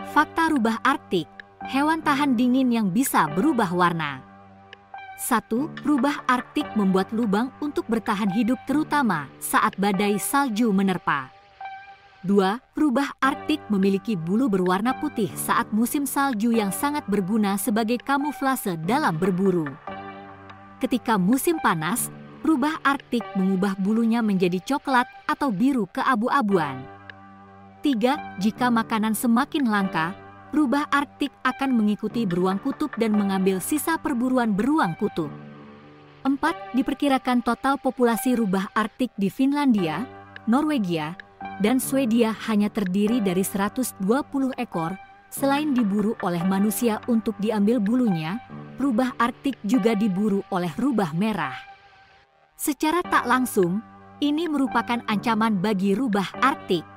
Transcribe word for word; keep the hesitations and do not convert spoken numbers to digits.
Fakta rubah Arktik, hewan tahan dingin yang bisa berubah warna. satu. Rubah Arktik membuat lubang untuk bertahan hidup terutama saat badai salju menerpa. dua. Rubah Arktik memiliki bulu berwarna putih saat musim salju yang sangat berguna sebagai kamuflase dalam berburu. Ketika musim panas, rubah Arktik mengubah bulunya menjadi coklat atau biru keabu-abuan. tiga. Jika makanan semakin langka, rubah Arktik akan mengikuti beruang kutub dan mengambil sisa perburuan beruang kutub. empat. Diperkirakan total populasi rubah Arktik di Finlandia, Norwegia, dan Swedia hanya terdiri dari seratus dua puluh ekor. Selain diburu oleh manusia untuk diambil bulunya, rubah Arktik juga diburu oleh rubah merah. Secara tak langsung, ini merupakan ancaman bagi rubah Arktik.